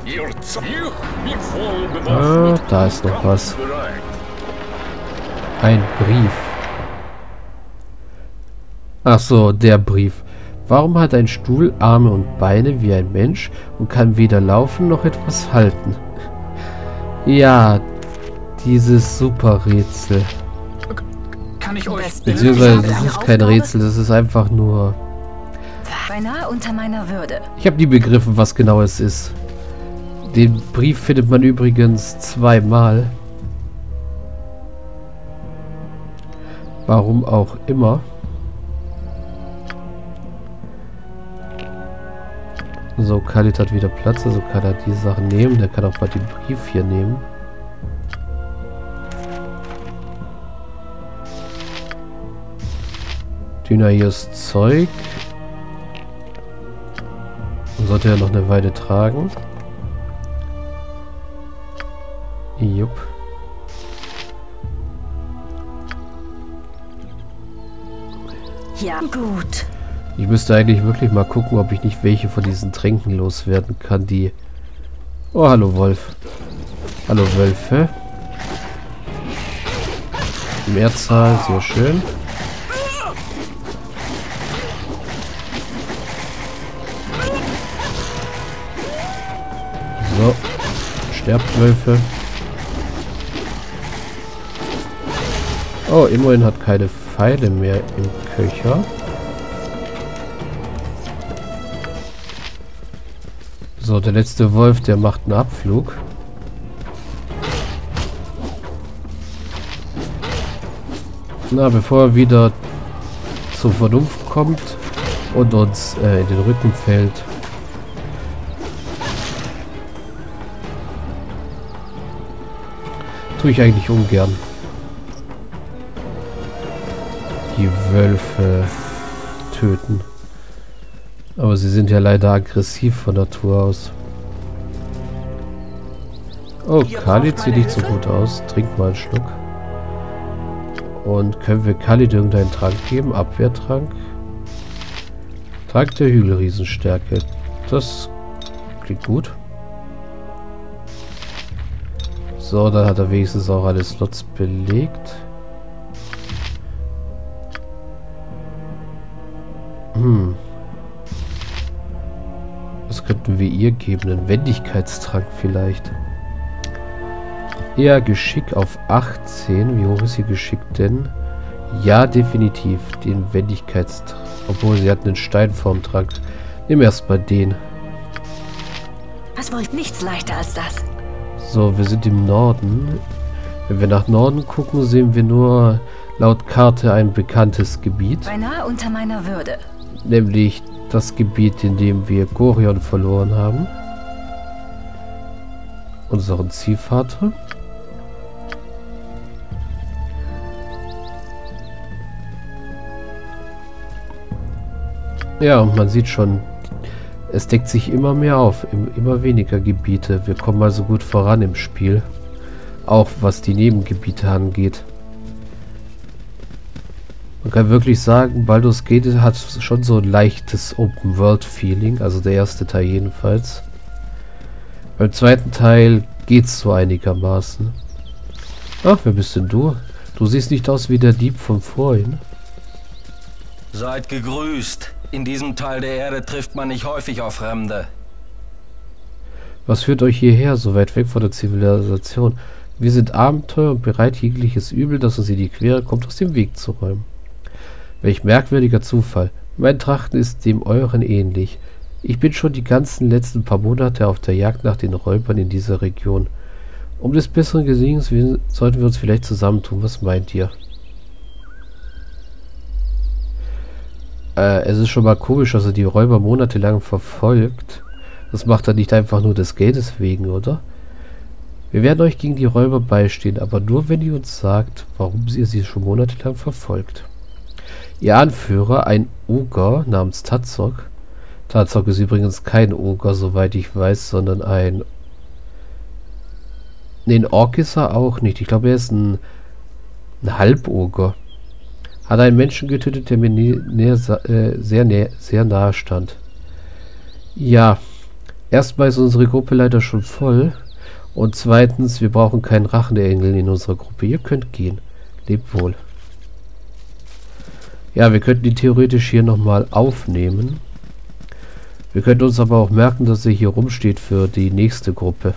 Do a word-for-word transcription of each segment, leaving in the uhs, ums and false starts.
Ah, da ist noch was. Ein Brief. Ach so, der Brief. Warum hat ein Stuhl Arme und Beine wie ein Mensch und kann weder laufen noch etwas halten? Ja, dieses Superrätsel. Kann ich euch... Beziehungsweise, das ist kein Rätsel, das ist einfach nur... Beinahe unter meiner Würde. Ich habe nie begriffen, was genau es ist. Den Brief findet man übrigens zweimal. Warum auch immer. So, Khalid hat wieder Platz, also kann er die Sachen nehmen. Der kann auch mal den Brief hier nehmen. Dynaios Zeug. Sollte er noch eine Weile tragen. Jupp. Ja, gut. Ich müsste eigentlich wirklich mal gucken, ob ich nicht welche von diesen Tränken loswerden kann, die... Oh, hallo Wolf. Hallo Wölfe. Mehrzahl, sehr schön. So. Sterbt Wölfe. Oh, immerhin hat keine Pfeile mehr im Köcher. So, der letzte Wolf, der macht einen Abflug. Na, bevor er wieder zur Vernunft kommt und uns äh, in den Rücken fällt. Tue ich eigentlich ungern. Die Wölfe töten. Aber sie sind ja leider aggressiv von Natur aus. Oh, Khalid sieht nicht so gut aus. Trink mal einen Schluck. Und können wir Khalid irgendeinen Trank geben? Abwehrtrank. Trank der Hügelriesenstärke. Das klingt gut. So, dann hat er wenigstens auch alle Slots belegt. Hm. Was könnten wir ihr geben? Einen Wendigkeitstrank vielleicht. Eher Geschick auf achtzehn. Wie hoch ist ihr Geschick denn? Ja, definitiv. Den Wendigkeitstrank. Obwohl, sie hat einen Steinformtrank. Nimm erstmal den. Was wollt nichts leichter als das? So, wir sind im Norden. Wenn wir nach Norden gucken, sehen wir nur laut Karte ein bekanntes Gebiet. Beinahe unter meiner Würde. Nämlich das Gebiet, in dem wir Gorion verloren haben. Unseren Ziehvater. Ja, und man sieht schon, es deckt sich immer mehr auf, immer weniger Gebiete. Wir kommen also gut voran im Spiel. Auch was die Nebengebiete angeht. Man kann wirklich sagen, Baldur's Gate hat schon so ein leichtes Open-World-Feeling. Also der erste Teil jedenfalls. Beim zweiten Teil geht's so einigermaßen. Ach, wer bist denn du? Du siehst nicht aus wie der Dieb von vorhin. Seid gegrüßt. In diesem Teil der Erde trifft man nicht häufig auf Fremde. Was führt euch hierher, so weit weg von der Zivilisation? Wir sind Abenteuer und bereit, jegliches Übel, das uns in die Quere kommt, aus dem Weg zu räumen. Welch merkwürdiger Zufall. Mein Trachten ist dem euren ähnlich. Ich bin schon die ganzen letzten paar Monate auf der Jagd nach den Räubern in dieser Region. Um des besseren Gesingens willen sollten wir uns vielleicht zusammentun. Was meint ihr? Äh, es ist schon mal komisch, dass er die Räuber monatelang verfolgt. Das macht er nicht einfach nur des Geldes wegen, oder? Wir werden euch gegen die Räuber beistehen, aber nur, wenn ihr uns sagt, warum ihr sie schon monatelang verfolgt. Ihr Anführer, ein Oger namens Tazok. Tazok ist übrigens kein Oger, soweit ich weiß, sondern ein... Ne, ein Ork ist er auch nicht. Ich glaube, er ist ein, ein Halboger. Hat einen Menschen getötet, der mir näher, äh, sehr, näher, sehr nahe stand. Ja, erstmal ist unsere Gruppe leider schon voll. Und zweitens, wir brauchen keinen Rachenengel in unserer Gruppe. Ihr könnt gehen. Lebt wohl. Ja, wir könnten die theoretisch hier nochmal aufnehmen. Wir könnten uns aber auch merken, dass er hier rumsteht für die nächste Gruppe.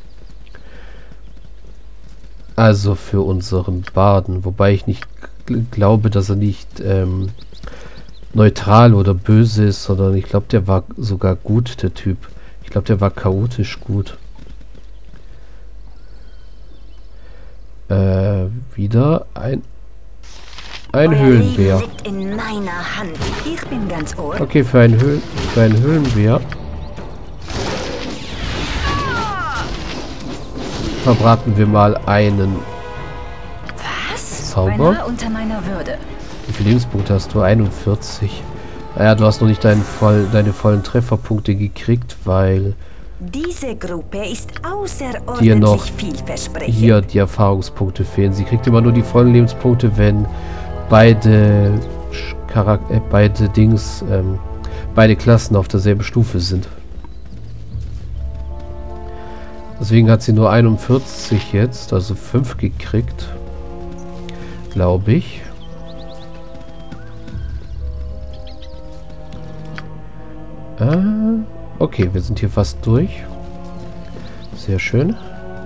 Also für unseren Barden. Wobei ich nicht glaube, dass er nicht ähm, neutral oder böse ist, sondern ich glaube, der war sogar gut, der Typ. Ich glaube, der war chaotisch gut. Äh, wieder ein ein Euer Höhlenbär. Leben liegt in meiner Hand. Ich bin ganz ohr. Okay, für einen, Höhl für einen Höhlenbär verbraten wir mal einen Was? Zauber. Beinahe unter meiner Würde. Wie viele Lebenspunkte hast du? einundvierzig. Naja, du hast noch nicht deinen voll, deine vollen Trefferpunkte gekriegt, weil Diese Gruppe ist dir außerordentlich noch vielversprechend. hier die Erfahrungspunkte fehlen. Sie kriegt immer nur die vollen Lebenspunkte, wenn beide Charak äh, beide Dings, ähm, beide Klassen auf derselben Stufe sind. Deswegen hat sie nur einundvierzig jetzt, also fünf gekriegt. Glaube ich. Äh, okay, wir sind hier fast durch. Sehr schön.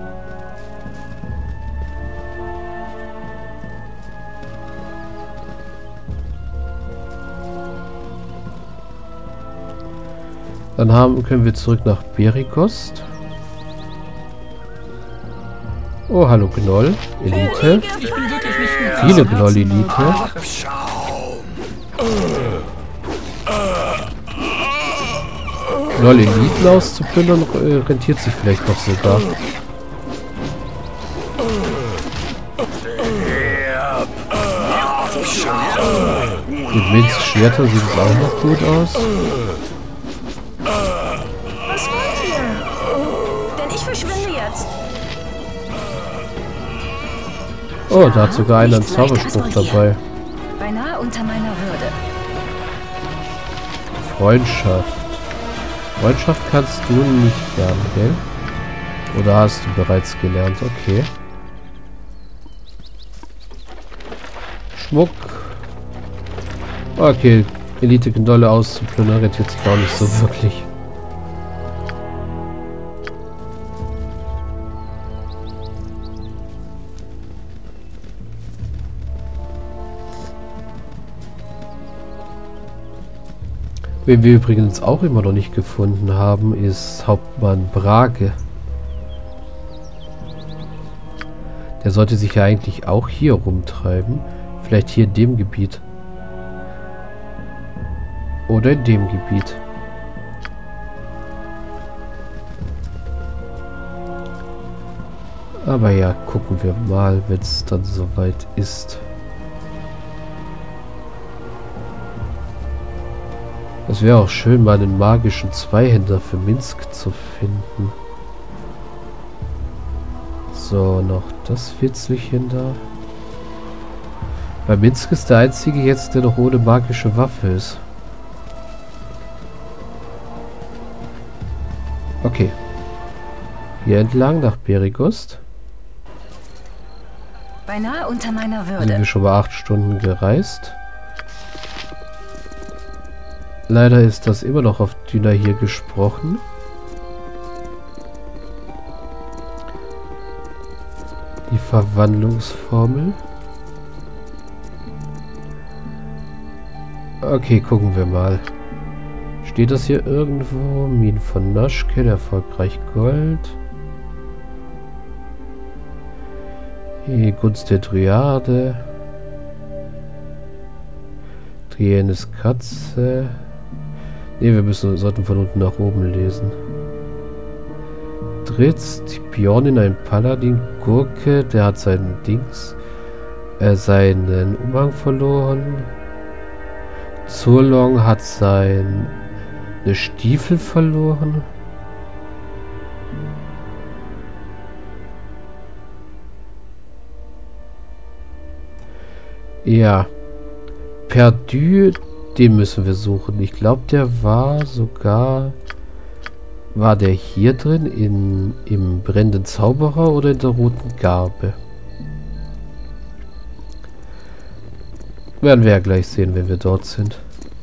Dann haben, können wir zurück nach Berikost. Oh, hallo Gnoll. Elite. Viele Gnoll-Elite. Gnoll-Eliten auszuplündern, äh, rentiert sich vielleicht noch sogar. Mit Minzschwerter sieht es auch noch gut aus. Was wollt ihr? Denn ich verschwinde jetzt. Oh, da hat sogar einer einen nichts leichter als Zauberspruch wollt ihr. dabei. Beinahe unter meiner Würde. Freundschaft. Freundschaft kannst du nicht lernen, gell? Oder hast du bereits gelernt? Okay. Schmuck. Okay, Elite-Gnolle auszuplündern rentiert sich auch nicht so wirklich. Wen wir übrigens auch immer noch nicht gefunden haben, ist Hauptmann Brage. Der sollte sich ja eigentlich auch hier rumtreiben. Vielleicht hier in dem Gebiet. Oder in dem Gebiet. Aber ja, gucken wir mal, wenn es dann soweit ist. Es wäre auch schön, mal einen magischen Zweihänder für Minsk zu finden. So, noch das Witzelchen da. Bei Minsk ist der einzige jetzt, der noch ohne magische Waffe ist. Okay. Hier entlang nach Berikost. Beinahe unter meiner Sind Würde. wir schon mal acht Stunden gereist. Leider ist das immer noch auf Düna hier gesprochen. Die Verwandlungsformel. Okay, gucken wir mal. Steht das hier irgendwo? Minen von Naschke, erfolgreich Gold. Die Gunst der Dryade. Trienes Katze. Ne, wir müssen, sollten von unten nach oben lesen. Dritz, die Pionin, ein Paladin, Gurke, der hat seinen Dings, äh, seinen Umhang verloren. Zurlong hat seine Stiefel verloren. Ja. Perdu, den müssen wir suchen. Ich glaube, der war sogar War der hier drin, in, im brennenden Zauberer oder in der roten Garbe? Werden wir ja gleich sehen, wenn wir dort sind.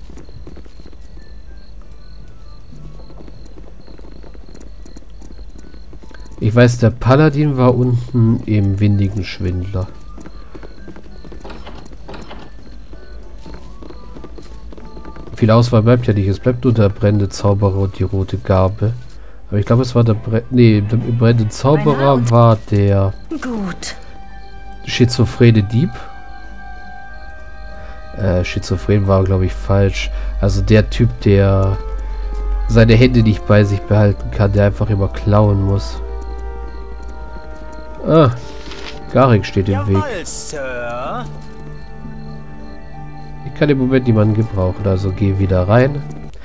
Ich weiß, der Paladin war unten im windigen Schwindler. Viel Auswahl bleibt ja nicht. Es bleibt nur der brennende Zauberer und die rote Garbe. Aber ich glaube, es war der Bre nee, der brennende Zauberer war der Gut. schizophrene Dieb. Äh, schizophren war, glaube ich, falsch. Also der Typ, der seine Hände nicht bei sich behalten kann, der einfach immer klauen muss. Ah, Garrick steht im Weg. Sir. Ich kann im Moment niemanden gebrauchen, also geh wieder rein.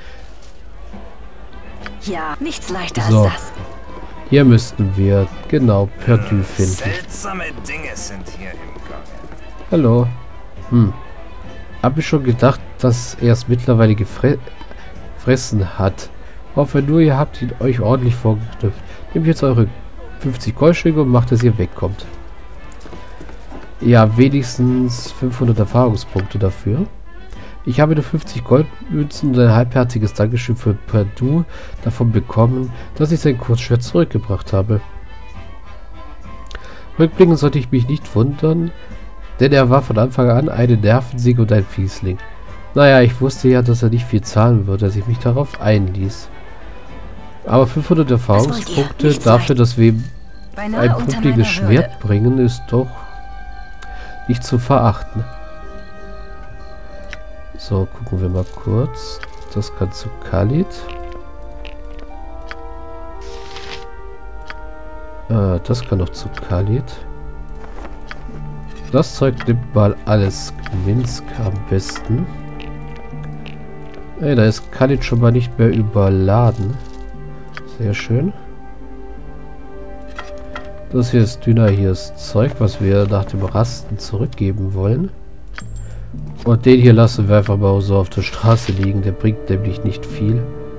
Ja, nichts leichter So. als das. Hier müssten wir genau Perdu finden. Seltsame Dinge sind hier im Gange. Hallo. Hm. Hab ich schon gedacht, dass er es mittlerweile gefressen hat. Hoffe nur, ihr habt ihn euch ordentlich vorgeknüpft. Nehmt jetzt eure fünfzig Goldstücke und macht, dass ihr wegkommt. Ja, wenigstens fünfhundert Erfahrungspunkte dafür. Ich habe nur fünfzig Goldmünzen und ein halbherziges Dankeschön für Perdu davon bekommen, dass ich sein Kurzschwert zurückgebracht habe. Rückblickend sollte ich mich nicht wundern, denn er war von Anfang an eine Nervensäge und ein Fiesling. Naja, ich wusste ja, dass er nicht viel zahlen würde, als ich mich darauf einließ. Aber fünfhundert Erfahrungspunkte dafür, dass wir ein publikes Schwert bringen, ist doch nicht zu verachten. So, gucken wir mal kurz. Das kann zu Khalid. Äh, das kann noch zu Khalid. Das Zeug nimmt mal alles Minsk am besten. Ey, da ist Khalid schon mal nicht mehr überladen. Sehr schön. Das hier ist dünner, hier ist Zeug, was wir nach dem Rasten zurückgeben wollen. Und den hier lassen wir einfach mal so auf der Straße liegen. Der bringt nämlich nicht viel.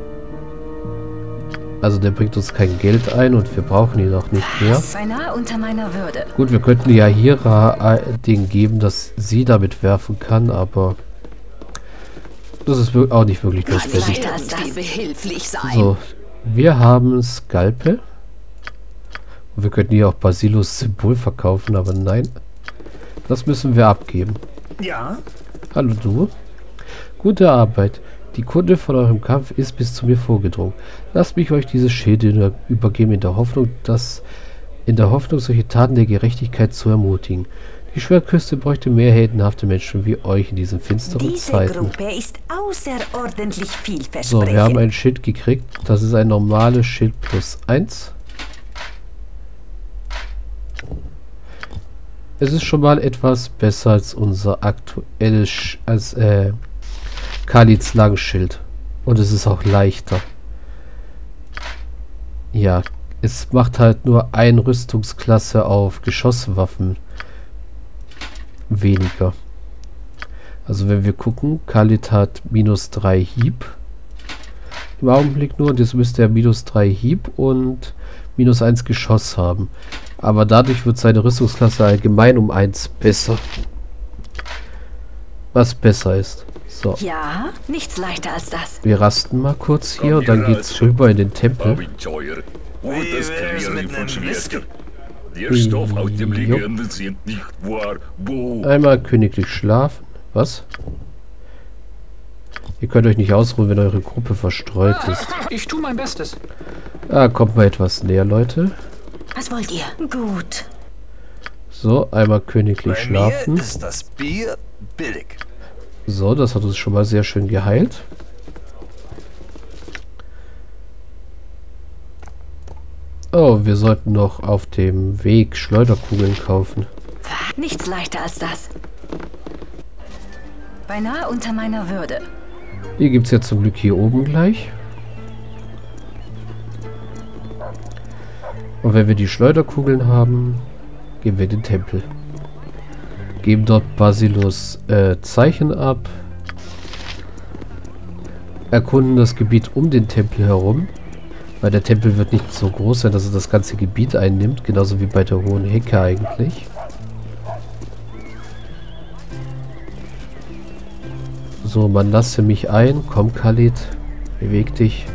Also der bringt uns kein Geld ein und wir brauchen ihn auch nicht mehr. Beinahe unter meiner Würde. Gut, wir könnten ja Hira den geben, dass sie damit werfen kann, aber das ist auch nicht wirklich notwendig. Leichter als das. Behilflich sein. So, wir haben Skalpel. Und wir könnten hier auch Basilos Symbol verkaufen, aber nein. Das müssen wir abgeben. Ja? Hallo du. Gute Arbeit. Die Kunde von eurem Kampf ist bis zu mir vorgedrungen. Lasst mich euch diese Schilde übergeben in der Hoffnung, dass in der Hoffnung, solche Taten der Gerechtigkeit zu ermutigen. Die Schwertküste bräuchte mehr heldenhafte Menschen wie euch in diesen finsteren Diese Zeiten. Gruppe ist außerordentlich vielversprechend. So, wir haben ein Schild gekriegt. Das ist ein normales Schild plus eins. Es ist schon mal etwas besser als unser aktuelles Sch als äh, Khalids Langschild. Und es ist auch leichter. Ja, es macht halt nur ein Rüstungsklasse auf Geschosswaffen weniger. Also wenn wir gucken, Khalid hat minus drei Hieb. Im Augenblick nur, und jetzt müsste er minus drei Hieb und minus eins Geschoss haben. Aber dadurch wird seine Rüstungsklasse allgemein um eins besser. Was besser ist. So. Ja, nichts leichter als das. Wir rasten mal kurz hier und dann geht's rüber in den Tempel. Wie wär's mit nem Whisky? Der Stoff aus dem Legende sind nicht wahr. Wo? Einmal königlich schlafen. Was? Ihr könnt euch nicht ausruhen, wenn eure Gruppe verstreut ist. Ich tue mein Bestes. Ah, kommt mal etwas näher, Leute. Was wollt ihr? Gut. So, einmal königlich Bei schlafen. mir ist das Bier billig. So, das hat uns schon mal sehr schön geheilt. Oh, wir sollten noch auf dem Weg Schleuderkugeln kaufen. Nichts leichter als das. Beinahe unter meiner Würde. Die gibt es ja zum Glück hier oben gleich. Und wenn wir die Schleuderkugeln haben, gehen wir in den Tempel. Geben dort Basilos äh, Zeichen ab. Erkunden das Gebiet um den Tempel herum. Weil der Tempel wird nicht so groß sein, dass er das ganze Gebiet einnimmt. Genauso wie bei der Hohen Hecke eigentlich. So, man lasse mich ein. Komm, Khalid. Beweg dich.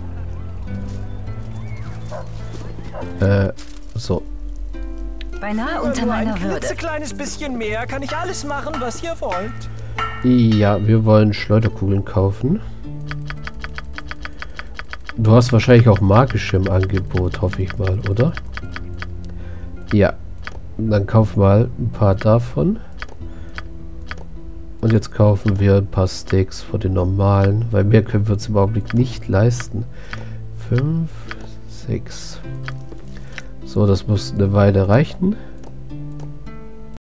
Äh, so. Beinahe unter meiner Würde. Ein kleines bisschen mehr kann ich alles machen, was ihr wollt. Ja, wir wollen Schleuderkugeln kaufen. Du hast wahrscheinlich auch magische im Angebot, hoffe ich mal, oder? Ja. Dann kauf mal ein paar davon. Und jetzt kaufen wir ein paar Steaks von den normalen, weil mehr können wir uns im Augenblick nicht leisten. Fünf, sechs. So, das muss eine Weile reichen.